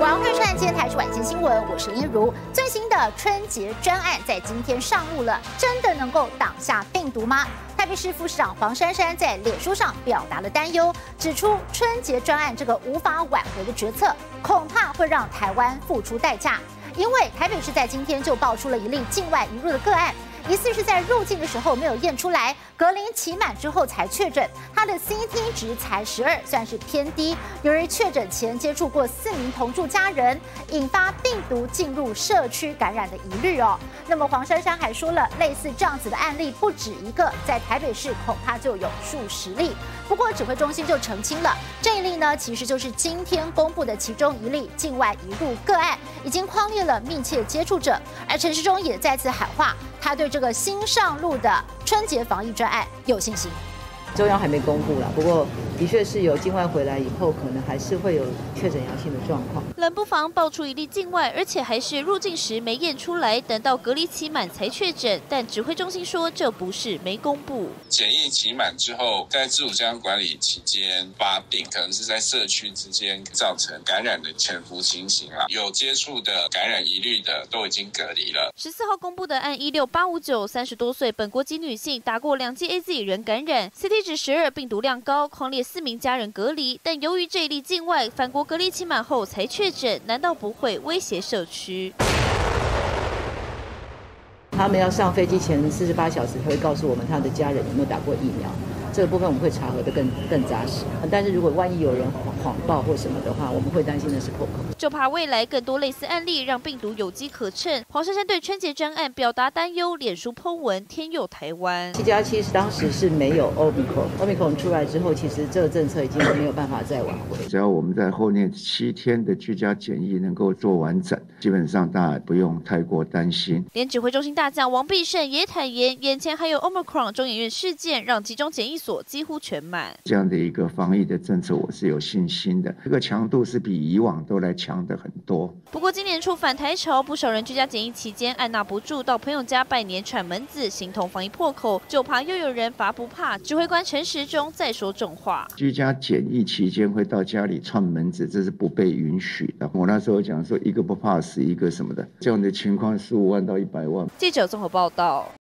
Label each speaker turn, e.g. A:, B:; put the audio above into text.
A: 晚上看今天台视晚间新闻，我是林一如。最新的春节专案在今天上路了，真的能够挡下病毒吗？台北市副市长黄珊珊在脸书上表达了担忧，指出春节专案这个无法挽回的决策，恐怕会让台湾付出代价。因为台北市在今天就爆出了一例境外移入的个案。 疑似是在入境的时候没有验出来，隔离期满之后才确诊，他的 CT 值才12，算是偏低。由于确诊前接触过4名同住家人，引发病毒进入社区感染的疑虑哦。那么黄珊珊还说了，类似这样子的案例不止一个，在台北市恐怕就有数十例。不过指挥中心就澄清了，这一例呢其实就是今天公布的其中一例境外移入个案，已经匡列了密切接触者。而陈时中也再次喊话，他对这个新上路的春节防疫专案有信心。
B: 中央还没公布啦，不过的确是有境外回来以后，可能还是会有确诊阳性的状况。
C: 冷不防爆出一例境外，而且还是入境时没验出来，等到隔离期满才确诊。但指挥中心说这不是没公布，
D: 检疫期满之后，在自主健康管理期间发病，可能是在社区之间造成感染的潜伏情形啦。有接触的感染疑虑的都已经隔离了。
C: 14号公布的案16859，30多岁本国籍女性，打过2剂 AZ 人感染 ，CT 值12，病毒量高，匡列4名家人隔离。但由于这一例境外返国隔离期满后才确诊，难道不会威胁社区？
B: 他们要上飞机前48小时才会告诉我们他的家人有没有打过疫苗，这个部分我们会查核的更扎实。但是如果万一有人谎报或什么的话，我们会担心的是破口。
C: 就怕未来更多类似案例，让病毒有机可乘。黄珊珊对春节专案表达担忧，脸书po文天佑台湾。
B: 7+7当时是没有 Omicron 出来之后，其实这个政策已经没有办法再挽回。
E: 只要我们在后面7天的居家检疫能够做完整，基本上大家不用太过担心。
C: 连指挥中心大将王必胜也坦言，眼前还有 Omicron 中研院事件，让集中检疫所几乎全满。
E: 这样的一个防疫的政策，我是有信心的。这个强度是比以往都来强的很多。
C: 不过今年初返台潮，不少人居家检疫期间按捺不住，到朋友家拜年串门子，形同防疫破口，就怕又有人罚不怕。指挥官陈时中再说重话：
E: 居家检疫期间会到家里串门子，这是不被允许的。我那时候讲说，一个不怕死，一个什么的，这样的情况15万到100万。
C: 记者综合报道。